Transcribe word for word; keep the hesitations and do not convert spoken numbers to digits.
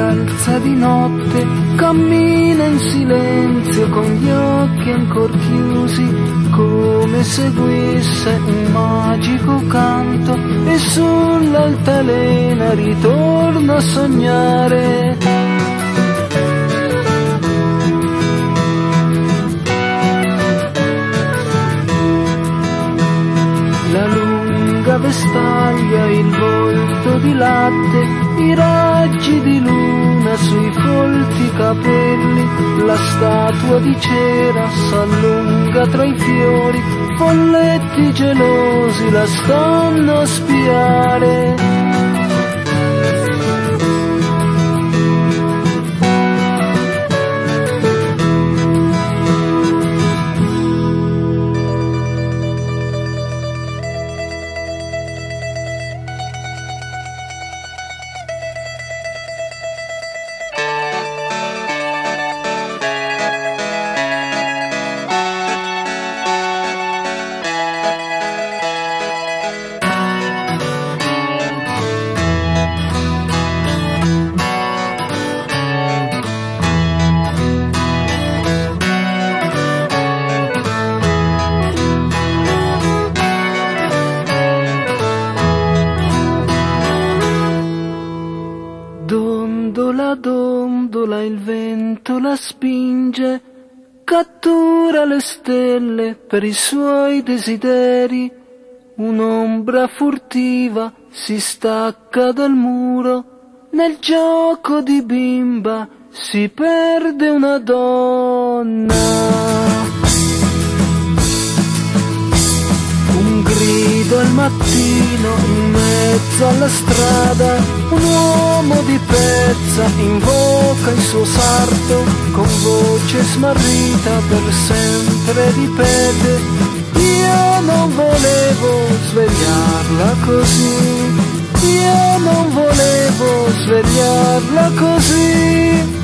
scalza di notte, cammina in silenzio con gli occhi ancor chiusi, come seguisse un magico canto, e sull'altalena ritorna a sognare. La lunga vestaglia, il volto di latte, i raggi di luna sui folti capelli, la statua di cera s'allunga tra i fiori, folletti gelosi la stanno a spiare. Dondola, dondola, il vento la spinge, cattura le stelle per i suoi desideri. Un'ombra furtiva si stacca dal muro, nel gioco di bimba si perde una donna. Un grido al mattino in mezzo alla strada, un uomo di pezza invoca il suo sarto, con voce smarrita per sempre ripete: io non volevo svegliarla così, io non volevo svegliarla così.